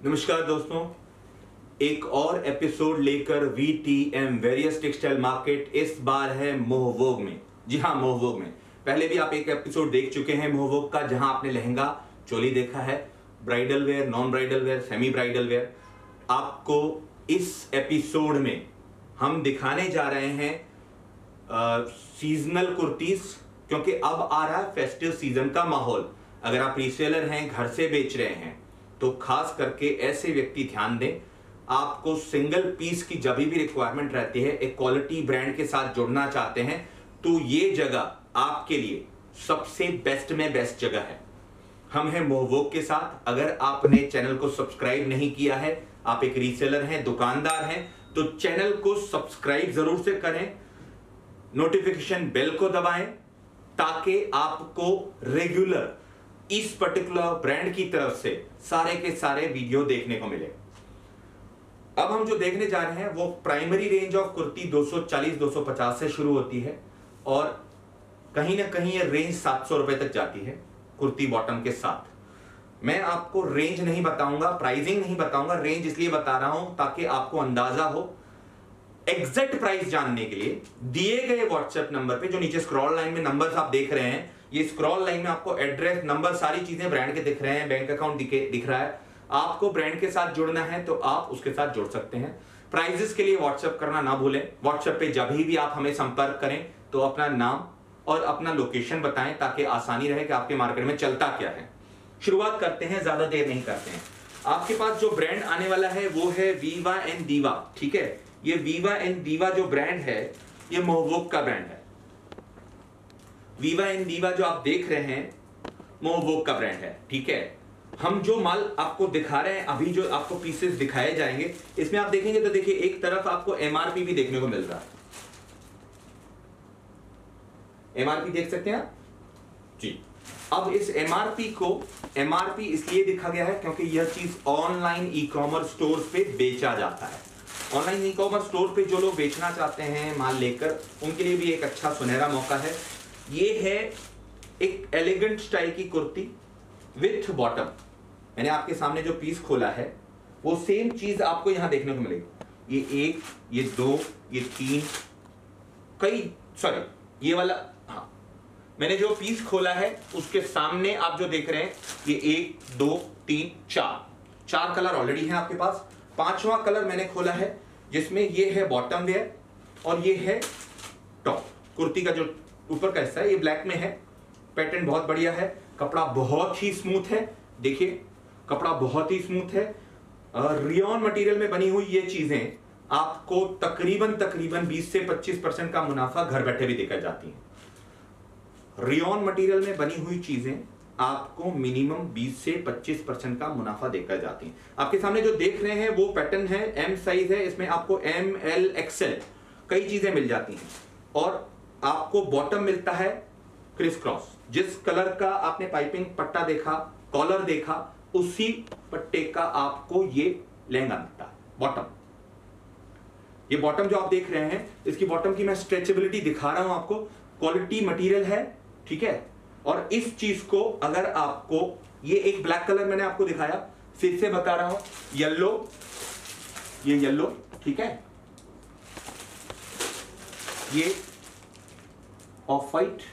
नमस्कार दोस्तों, एक और एपिसोड लेकर VTM वेरियस टेक्सटाइल मार्केट इस बार है मोहवोग में। जी हाँ, मोहवोग में। पहले भी आप एक एपिसोड देख चुके हैं मोहवोग का, जहां आपने लहंगा चोली देखा है, bridal wear, non bridal wear, semi bridal wear. आपको इस एपिसोड में हम दिखाने जा रहे हैं सीजनल कुर्तीज, क्योंकि अब आ रहा है फेस्टिव सीजन का माहौल। अगर आप रीसेलर हैं, घर से बेच रहे हैं, तो खास करके ऐसे व्यक्ति ध्यान दें। आपको सिंगल पीस की जब भी रिक्वायरमेंट रहती है, एक क्वालिटी ब्रांड के साथ जुड़ना चाहते हैं, तो ये जगह आपके लिए सबसे बेस्ट में बेस्ट जगह है। हम हैं मोहवोग के साथ। अगर आपने चैनल को सब्सक्राइब नहीं किया है, आप एक रीसेलर हैं, दुकानदार हैं, तो चैनल को सब्सक्राइब जरूर से करें, नोटिफिकेशन बेल को दबाएं, ताकि आपको रेगुलर इस पर्टिकुलर ब्रांड की तरफ से सारे के सारे वीडियो देखने को मिले। अब हम जो देखने जा रहे हैं वो प्राइमरी रेंज ऑफ कुर्ती 240-250 से शुरू होती है, और कहीं ना कहीं ये रेंज 700 रुपए तक जाती है कुर्ती बॉटम के साथ। मैं आपको रेंज नहीं बताऊंगा, प्राइसिंग नहीं बताऊंगा, रेंज इसलिए बता रहा हूं ताकि आपको अंदाजा हो। एग्जैक्ट प्राइस जानने के लिए दिए गए व्हाट्सएप नंबर पे, जो नीचे स्क्रॉल लाइन में नंबर्स आप देख रहे हैं, ये स्क्रॉल लाइन में आपको एड्रेस, नंबर, सारी चीजें ब्रांड के दिख रहे हैं, बैंक अकाउंट दिख रहा है। आपको ब्रांड के साथ जुड़ना है तो आप उसके साथ जुड़ सकते हैं। प्राइजेस के लिए व्हाट्सएप करना ना भूलें। व्हाट्सएप पे जब भी आप हमें संपर्क करें तो अपना नाम और अपना लोकेशन बताएं, ताकि आसानी रहे कि आपके मार्केट में चलता क्या है। शुरुआत करते हैं, ज्यादा देर नहीं करते हैं। आपके पास जो ब्रांड आने वाला है वो है वीवा एंड दीवा। ठीक है, ये वीवा एंड दीवा जो ब्रांड है, ये मोहवोग का ब्रांड है। वीवा एंड दीवा जो आप देख रहे हैं, मोहवोग का ब्रांड है। ठीक है, हम जो माल आपको दिखा रहे हैं, अभी जो आपको पीसेस दिखाए जाएंगे, इसमें आप देखेंगे तो देखिए एक तरफ आपको MRP भी देखने को मिल रहा है। MRP देख सकते हैं आप जी। अब इस MRP इसलिए दिखा गया है क्योंकि यह चीज ऑनलाइन ई-कॉमर्स स्टोर पे बेचा जाता है। ऑनलाइन ई-कॉमर्स स्टोर पे जो लोग बेचना चाहते हैं माल लेकर, उनके लिए भी एक अच्छा सुनहरा मौका है। ये है एक एलिगेंट स्टाइल की कुर्ती विथ बॉटम। मैंने आपके सामने जो पीस खोला है वो सेम चीज आपको यहां देखने को मिलेगी। ये 1, ये 2, ये 3, ये वाला, हाँ, मैंने जो पीस खोला है उसके सामने आप जो देख रहे हैं, ये 1, 2, 3, 4 कलर ऑलरेडी हैं आपके पास। 5वां कलर मैंने खोला है, जिसमें ये है बॉटम वेयर और ये है टॉप। कुर्ती का जो ऊपर का हिस्सा है ये ब्लैक में है। पैटर्न बहुत बढ़िया है, कपड़ा बहुत ही स्मूथ है। देखिए कपड़ा बहुत ही स्मूथ है। रियॉन मटेरियल में बनी हुई ये चीजें आपको तकरीबन 20 से 25% का मुनाफा घर बैठे भी देकर जाती हैं। रियॉन मटेरियल में बनी हुई चीजें आपको मिनिमम 20 से 25% का मुनाफा देकर जाती हैं। आपके सामने जो देख रहे हैं वो पैटर्न है, M साइज है, इसमें आपको M, L, XL कई चीजें मिल जाती हैं। और आपको बॉटम मिलता है क्रिस क्रॉस। जिस कलर का आपने पाइपिंग पट्टा देखा, कॉलर देखा, उसी पट्टे का आपको ये लहंगा मिलता है बॉटम। ये बॉटम जो आप देख रहे हैं, इसकी बॉटम की मैं स्ट्रेचेबिलिटी दिखा रहा हूं आपको। क्वालिटी मटेरियल है, ठीक है। और इस चीज को अगर आपको, ये एक ब्लैक कलर मैंने आपको दिखाया, फिर से बता रहा हूं, येलो, ये येलो, ठीक है, ये ऑफ वाइट,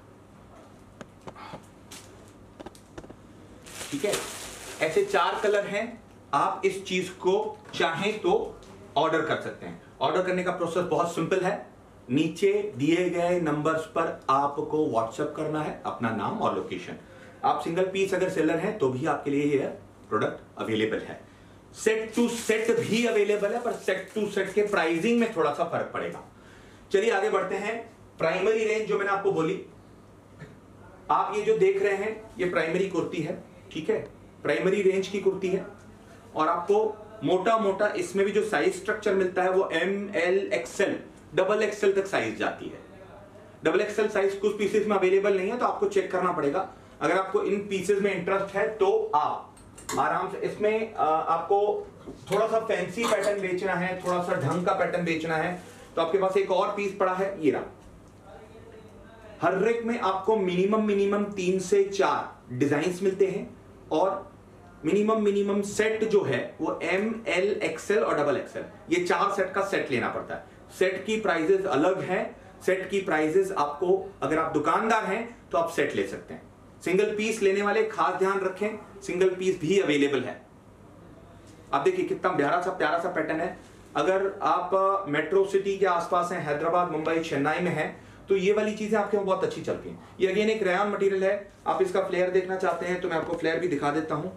ठीक है। ऐसे 4 कलर हैं। आप इस चीज को चाहें तो ऑर्डर कर सकते हैं। ऑर्डर करने का प्रोसेस बहुत सिंपल है। नीचे दिए गए नंबर्स पर आपको व्हाट्सएप करना है अपना नाम और लोकेशन। आप सिंगल पीस अगर सेलर हैं तो भी आपके लिए यह प्रोडक्ट अवेलेबल है। सेट टू सेट भी अवेलेबल है, पर सेट टू सेट के प्राइसिंग में थोड़ा सा फर्क पड़ेगा। चलिए आगे बढ़ते हैं। प्राइमरी रेंज जो मैंने आपको बोली, आप ये जो देख रहे हैं ये प्राइमरी कुर्ती है, ठीक है, प्राइमरी रेंज की कुर्ती है। और आपको मोटा मोटा इसमें भी जो साइज स्ट्रक्चर मिलता है वो M, L, XL, double XL तक साइज जाती है। डबल XL साइज कुछ पीसेस में अवेलेबल नहीं है, तो आपको चेक करना पड़ेगा। अगर आपको इन पीसेस में इंटरेस्ट है तो आप आराम से, इसमें आपको थोड़ा सा फैंसी पैटर्न बेचना है, थोड़ा सा ढंग का पैटर्न बेचना है, तो आपके पास एक और पीस पड़ा है, ये रहा। हर रेक में आपको मिनिमम 3 से 4 डिजाइन्स मिलते हैं और मिनिमम सेट जो है वो एम, एल, एक्सएल और डबल एक्सएल, ये 4 सेट का सेट लेना पड़ता है। सेट की प्राइजेस अलग है। सेट की प्राइजेस आपको, अगर आप दुकानदार हैं तो आप सेट ले सकते हैं। सिंगल पीस लेने वाले खास ध्यान रखें, सिंगल पीस भी अवेलेबल है। आप देखिए कितना प्यारा सा पैटर्न है। अगर आप मेट्रो सिटी के आसपास हैं, हैदराबाद, मुंबई, चेन्नई में हैं, तो ये वाली चीजें आपके वहां बहुत अच्छी चलती हैं। ये अगेन एक रेयॉन मटेरियल है। आप इसका फ्लेयर देखना चाहते हैं तो मैं आपको फ्लेयर भी दिखा देता हूं।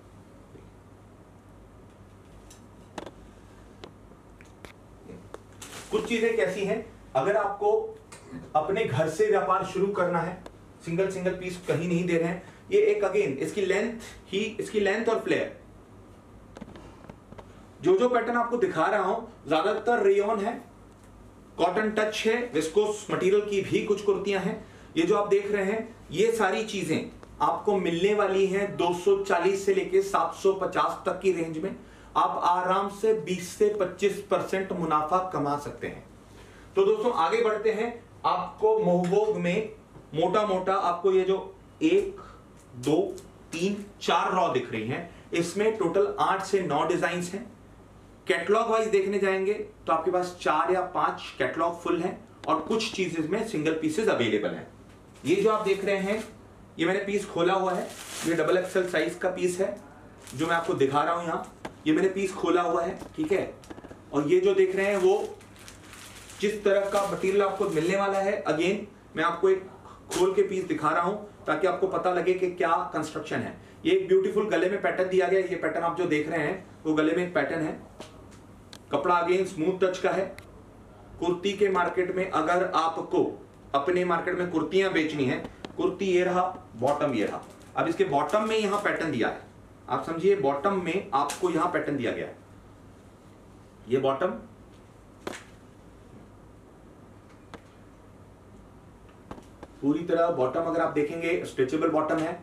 कुछ चीजें कैसी हैं, अगर आपको अपने घर से व्यापार शुरू करना है, सिंगल पीस कहीं नहीं दे रहे हैं, ये एक अगेन इसकी लेंथ और फ्लेयर, जो पैटर्न आपको दिखा रहा हूं ज्यादातर रेयॉन है, कॉटन टच है, विस्कोस मटेरियल की भी कुछ कुर्तियां हैं। ये जो आप देख रहे हैं ये सारी चीजें आपको मिलने वाली हैं 240 से लेके 750 तक की रेंज में। आप आराम से 20 से 25% मुनाफा कमा सकते हैं। तो दोस्तों आगे बढ़ते हैं। आपको मोहवोग में मोटा आपको ये जो 1, 2, 3, 4 रॉ दिख रही हैं, इसमें टोटल 8 से 9 डिजाइन हैं। कैटलॉग वाइज देखने जाएंगे तो आपके पास 4 या 5 कैटलॉग फुल हैं और कुछ चीजेस में सिंगल पीसेस अवेलेबल हैं। ये जो आप देख रहे हैं ये मैंने पीस खोला हुआ है, ये डबल एक्सएल साइज का पीस है जो मैं आपको दिखा रहा हूं। यहां ये मैंने पीस खोला हुआ है, ठीक है। और ये जो देख रहे हैं वो जिस तरह का मटेरियल आपको मिलने वाला है, अगेन मैं आपको एक खोल के पीस दिखा रहा हूं ताकि आपको पता लगे कि क्या कंस्ट्रक्शन है। ये एक ब्यूटीफुल गले में पैटर्न दिया गया है। ये पैटर्न आप जो देख रहे हैं वो गले में एक पैटर्न है। कपड़ा अगेन स्मूथ टच का है। कुर्ती के मार्केट में अगर आपको अपने मार्केट में कुर्तियां बेचनी है, कुर्ती ये रहा, बॉटम ये रहा। अब इसके बॉटम में यहां पैटर्न दिया है, आप समझिए बॉटम में आपको यहां पैटर्न दिया गया है। ये बॉटम, पूरी तरह बॉटम अगर आप देखेंगे स्ट्रेचेबल बॉटम है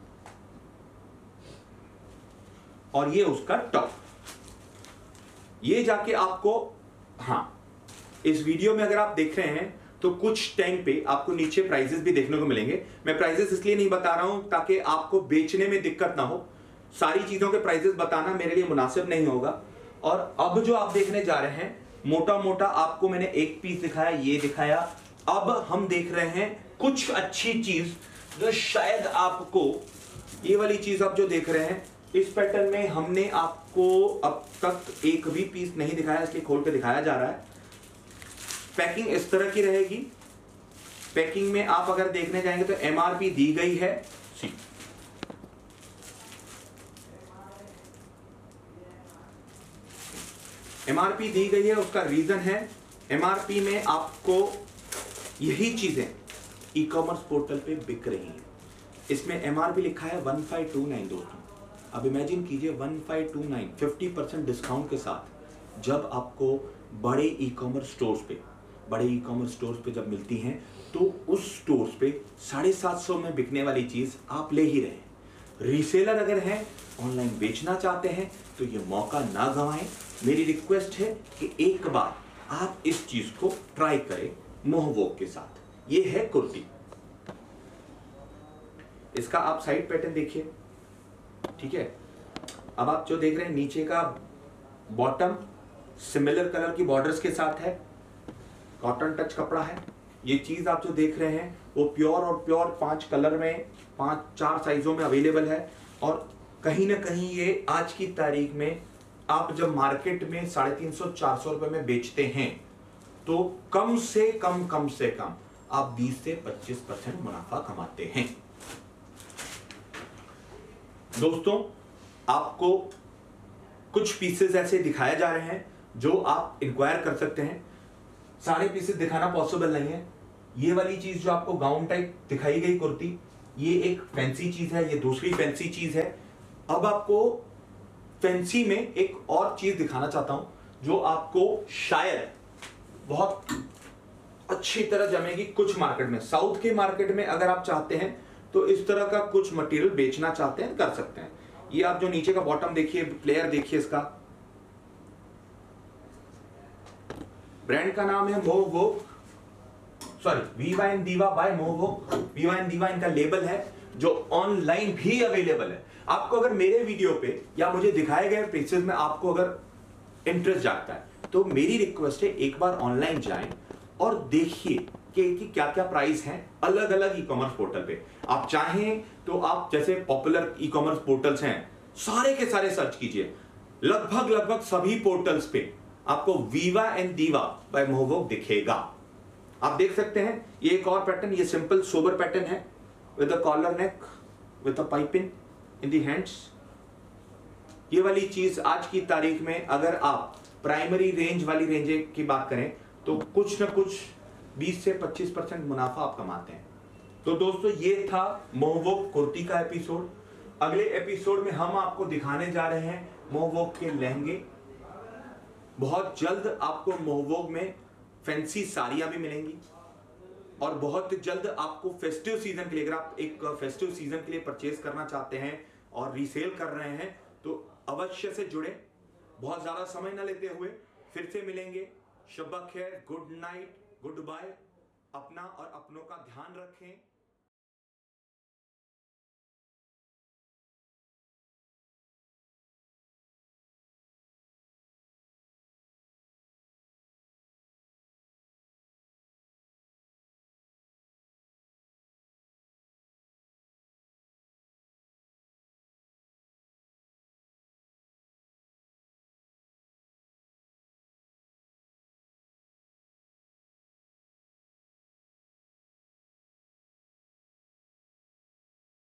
और ये उसका टॉप। ये जाके आपको, हाँ, इस वीडियो में अगर आप देख रहे हैं तो कुछ टाइम पे आपको नीचे प्राइजेस भी देखने को मिलेंगे। मैं प्राइजेस इसलिए नहीं बता रहा हूं ताकि आपको बेचने में दिक्कत ना हो। सारी चीजों के प्राइजेस बताना मेरे लिए मुनासिब नहीं होगा। और अब जो आप देखने जा रहे हैं, मोटा आपको मैंने एक पीस दिखाया, ये दिखाया। अब हम देख रहे हैं कुछ अच्छी चीज जो शायद आपको, ये वाली चीज आप जो देख रहे हैं इस पैटर्न में हमने आपको अब तक एक भी पीस नहीं दिखाया, इसलिए खोल के दिखाया जा रहा है। पैकिंग इस तरह की रहेगी। पैकिंग में आप अगर देखने जाएंगे तो एमआरपी दी गई है, एमआरपी दी गई है। उसका रीजन है, एमआरपी में आपको यही चीजें ई कॉमर्स पोर्टल पे बिक रही हैं। इसमें एमआरपी लिखा है 1529 दोस्तों। अब इमेजिन कीजिए 1529 50% डिस्काउंट के साथ जब आपको बड़े ई कॉमर्स स्टोर्स पे जब मिलती हैं तो उस स्टोर्स पे 750 में बिकने वाली चीज आप ले ही रहे हैं। रीसेलर अगर हैं, ऑनलाइन बेचना चाहते हैं तो ये मौका ना गंवाएं। मेरी रिक्वेस्ट है कि एक बार आप इस चीज को ट्राई करें मोहवोग के साथ। ये है कुर्ती, इसका आप साइड पैटर्न देखिए, ठीक है। अब आप जो देख रहे हैं नीचे का बॉटम सिमिलर कलर की बॉर्डर्स के साथ है, कॉटन टच कपड़ा है। ये चीज आप जो देख रहे हैं वो प्योर और प्योर 5 कलर में 4 साइजों में अवेलेबल है। और कहीं ना कहीं ये आज की तारीख में आप जब मार्केट में 350-400 रुपए में बेचते हैं तो कम से कम आप 20 से 25% मुनाफा कमाते हैं। दोस्तों आपको कुछ पीसेस ऐसे दिखाए जा रहे हैं जो आप इंक्वायर कर सकते हैं। सारे पीसेस दिखाना पॉसिबल नहीं है। ये वाली चीज जो आपको गाउन टाइप दिखाई गई कुर्ती, ये एक फैंसी चीज है, ये दूसरी फैंसी चीज है। अब आपको फैंसी में एक और चीज दिखाना चाहता हूं जो आपको शायद बहुत अच्छी तरह जमेगी कुछ मार्केट में। साउथ के मार्केट में अगर आप चाहते हैं तो इस तरह का कुछ मटेरियल बेचना चाहते हैं, कर सकते हैं। ये आप जो नीचे का बॉटम देखिए, प्लेयर देखिए, इसका ब्रांड का नाम है मोहवोग, sorry Viva and Diva by मोहवोग। वीवा एंड दीवा इनका लेबल है जो ऑनलाइन भी अवेलेबल है। आपको अगर मेरे वीडियो पे या मुझे दिखाए गए प्लेसेस में आपको अगर इंटरेस्ट जागता है तो मेरी रिक्वेस्ट है एक बार ऑनलाइन जाएं और देखिए कि क्या क्या प्राइस हैं अलग अलग ई कॉमर्स पोर्टल पे। आप चाहें तो आप जैसे पॉपुलर ई कॉमर्स पोर्टल्स हैं सारे के सारे सर्च कीजिए, लगभग सभी पोर्टल्स पे आपको वीवा एंड दीवा बाय मोहवोग दिखेगा। आप देख सकते हैं ये एक और पैटर्न, ये सिंपल सोबर पैटर्न है with a collar neck with a piping in the hands. ये वाली चीज आज की तारीख में अगर आप प्राइमरी रेंज वाली रेंज की बात करें तो कुछ ना कुछ 20 से 25% मुनाफा आप कमाते हैं। तो दोस्तों ये था मोहवोग कुर्ती का एपिसोड। अगले एपिसोड में हम आपको दिखाने जा रहे हैं मोहवोग के लहंगे। बहुत जल्द आपको मोहवोग में फैंसी साड़ियां भी मिलेंगी और बहुत जल्द आपको फेस्टिव सीजन के लिए, अगर आप एक फेस्टिव सीजन के लिए परचेज करना चाहते हैं और रीसेल कर रहे हैं तो अवश्य से जुड़े। बहुत ज्यादा समय न लेते हुए फिर से मिलेंगे। शब्बा खैर, गुड नाइट, गुड बाय। अपना और अपनों का ध्यान रखें।